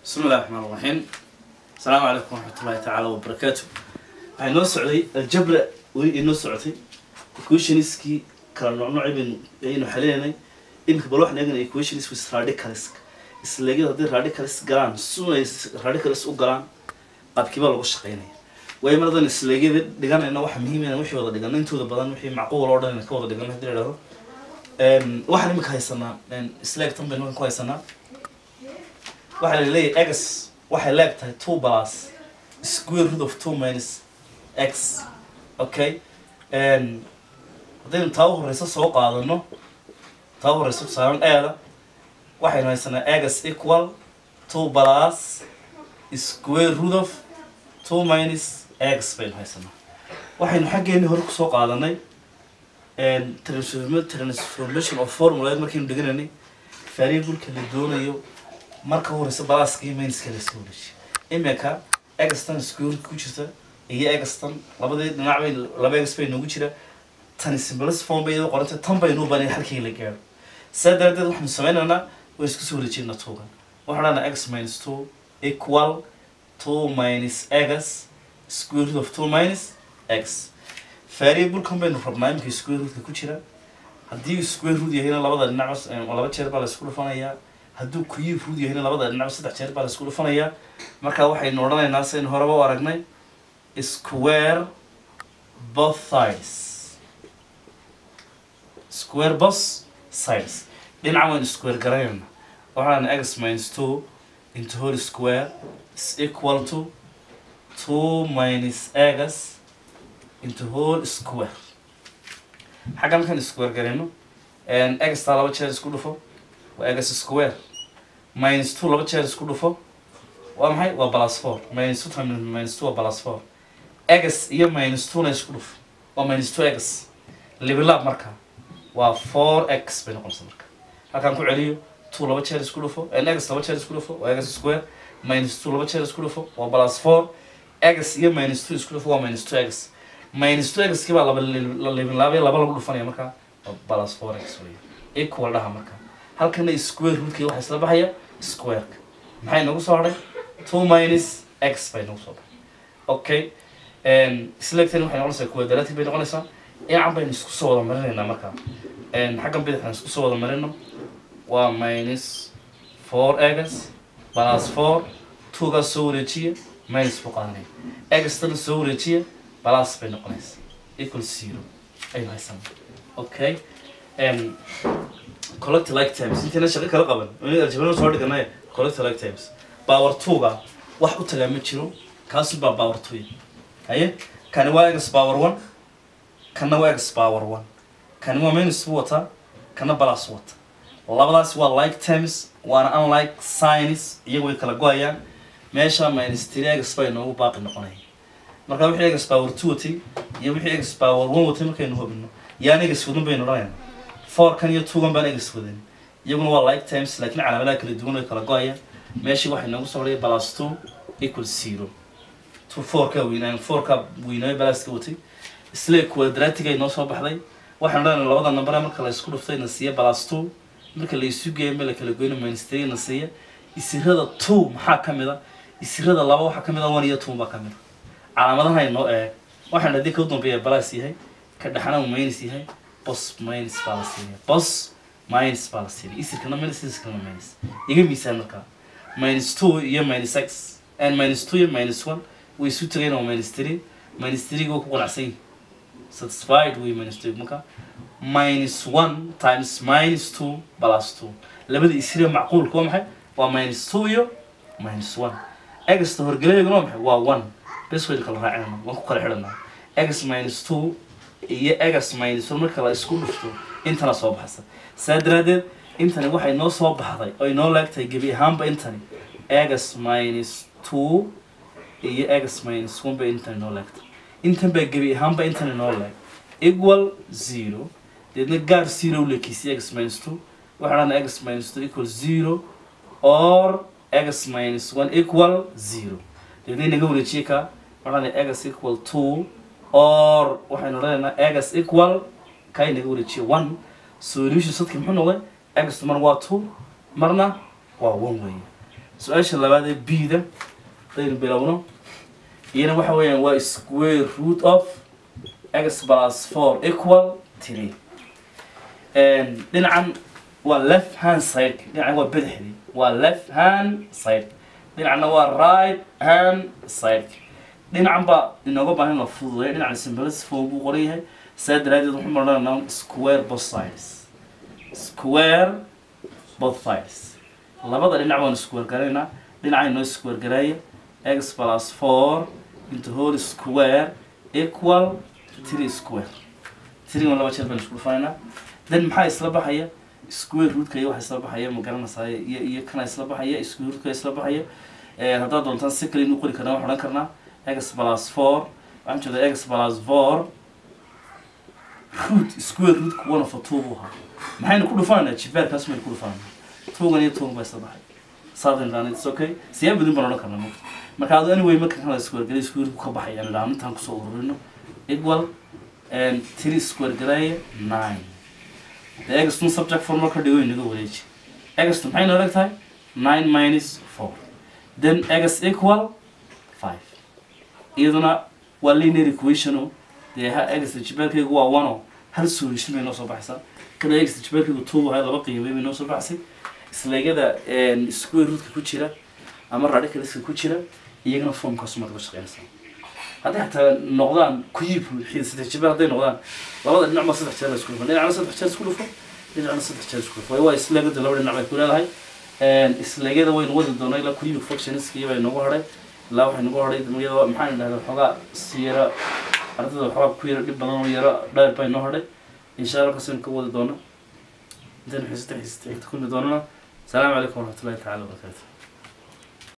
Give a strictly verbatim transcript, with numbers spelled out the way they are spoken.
بسم الله الرحمن الرحيم. السلام عليكم ورحمة الله تعالى وبركاته. هاي نوع سعودي الجبر وإنه سعودي إيكويشنسكي كان نوع بين إنه حاليا إنك بروح نجنا إيكويشنس في راديكالس إسلاجي هذي راديكالس جران سوى راديكالس وجران قد كبر وش قيني ويا مرضى إسلاجي دجنا إنه واحد مهم أنا وش وضع دجنا أنتوا بدن وحي معقول ولا إنك وضع دجنا هذي له واحد منك هاي سنة إسلاج تم بينهم كويس سنة واحد اللي x واحد لابتها two plus square root of two minus x okay and then تاو رئيس سوق هذا إنه تاو رئيس صارن هذا واحد هاي سنة x equal two plus square root of two minus x بين هاي سنة واحد نحكي إنه هرق سوق هذا ناي and transformation of formula ما كنا دقناني variable كله دونه يو marka horeysa balaaskii mainska la soo dhashay imika extan square ku jirta iyo extan labadii dhinac bay laba x bay nagu jira tan simplest form bay qoranta tan bay noo baahan halkii la gaaro sadarteed waxaan sameeynaa way isku soo wareejinaa toogan waxaan leeyahay x minus two equal two minus x square root of two minus x variable combine rabnaa imika square root ku jira haddii square root yahayna labada dhinac laba jeer baa la isku dhufanayaa hadduu cube root yahayna labada dhinac saddex jeer baa la isku dhufanayaa marka waxaynu odhanaynaa sayn horeba u aragnay square both sides square both sides dhinaca waynu square garanaynaa waxaan x minus two into whole square is equal to two minus x into whole square xagga markaan square garayno x taa laba jeer isku dhufo waa x square minus two laba jeer isku dhufo waa maxay waa plus four minus two times minus two waa plus four x iyo minus two na isku dhufo waa minus two x level up marka waa four x bay noqonaysaa marka halkaan ku celiyo two laba jeer isku dhufo x laba jeer isku dhufo waa x square minus two laba jeer isku dhufo waa plus four x iyo minus two isku dhufo waa minus two x minus two x kiba laba level up laba lagu dhufanaya marka waa plus four x way equal dhaha marka halkana square root-kii waxa isla baxaya square-ka maxay nagu soo haray two minus x bay nagu soo baxay okay and selecting waxay noqonaysaa quadratic bay noqonaysaa dhinacan baynu isku soo wada marinaynaa markaa and xaggan bidixan isku soo wada marino waa minus four x plus four two ga soo wareejiya minus buu qaadanaya x tan soo wareejiya plus bay noqonaysaa equal zero ayuu haysanaa okay and collect like times inta la shaqo kala qaban oo aljabrana soo dhiganay collect like times power two ga wax u tagaa ma jiro kaas baa power two haye kan waa x power one kana waa x power one kan waa minus wata kana plus wata labadaas waa like times waana unlike signs iyagu way kala go'ayaan meesha minus three x bay noogu baaqi noqonay marka wixii x power two watay iyo wixii x power one watay markaynu hubino yaani x wadun baynu raayna four kan iyo two kan baan egas wadan iyaguna waa like times laakiin calaamadaha kala duwan ay kala go'ayaan meeshii waxay nagu soo dhigay plus two equal zero two four ka weynaan four ka weynaa plus ka watay isla quadratic ay noo soo baxday waxaan leeyahay labada number marka la isku dhuftay na siiya plus two marka la isu geeyo meel kala goyno minus three na siiya isirada two maxaa kamid ah isirada laba waxa kamid ah one iyo two ba kamid ah calaamadaha ay noo eeg waxaan hadii ka dambeeya plus yahay ka dhaxana minus yahay boss minus fallacy boss minus fallacy isirkana minus isirkana minus iga miisaan marka minus two iyo minus x and minus two iyo minus one way isu tagayna waa minus three minus three go ku qanacsan satisfied way minus two marka minus one times minus two plus two labada isir macquul ku maxay waa minus two iyo minus one x to horgaleeyna maxay waa one bes way kala raacayna waan ku kala xidhanaa x minus two iyo x minus one marka la isku dhufto intana soo baxsan saadaradeed intani waxay noo soo baxday oo inoo laagtay gabi ahaanba intani x minus two iyo x minus one bay intani noo laagtay intan bay gabi ahaanba intani noo laag equal zero deedna gaar zero lekiisi x minus two waxaan x minus two equal zero or x minus one equal zero deedna inaga wareejiye ka waxaan x equal two or waxaynu leeyahay x equal kay naga wareejiyo one solution sadkii muxuu noqday x mar waa two marna waa one way سؤال اللبادة B ده طيب بلونه هنا waxa weeyaan waa square root of x plus four equal three and dhinacan waa left hand side dhinacan waa bidixdii waa left hand side dhinacna waa right hand side dhinacan ba inooga baahan la fududeeyo dhinacan simplest form buu qoran yahay saa daraadeed waxaan marnaa square both sides square both sides labada dhinac waan square garaynaa dhinacay noo square gareeya x plus four into whole square equal three square three one laba jeer baan isku dhufanayna then maxaa isla baxaya square root ka iyo waxa isla baxaya ma garanaysaa iyo iyo kana isla baxaya square root ka isla baxaya ee hadda doontaan si kale inuu qori karnaa waxaan oran karnaa x plus four waxaan jeedaa x plus four root square root ku one of two buu ahaa maxaynu ku dhufanaynaa jibaarkaas maynu ku dhufanayna two gan iyo two baa isla baxay southern and it's okay siya badin baan oran karnaa marka aad anyway marka kana square galay square ku ka baxay aan dhaam intaan ku soo ururino equal and three square galay nine the x no subject form marka dhigo inaga wareeji x maxay noo leeyahay nine minus four then x equal five iyaduna waa linear equation de ha x jibaarkaygu waa one hal solution bay noo soo baxaysaa kana x jibaarkaygu two waa laba qiimo bay noo soo baxaysaa isleegada een square root ku jira ama radicals ku jira iyagana form ka soo madba shaqeynaysa hadda xataa noqdaan kuyib xiisada jibaar haday noqdaan labada dhinac ma saddex jeer isku dhufan dhinacna saddex jeer isku dhufan dhinacna saddex jeer isku dhufan waa isleegada labada dhinac bay ku leedahay een isleegada way wada doonay la kuyib functions kii bay nagu haray la waxay nagu haray dumiyada maxaan idhaahdaa xogaa siira ardada xogaa ku yara dib badan oo yara dheer bay noo haray insha Allah kasan ka wada doona inta xiisada xiisada ku doonana السلام عليكم ورحمة الله تعالى وبركاته.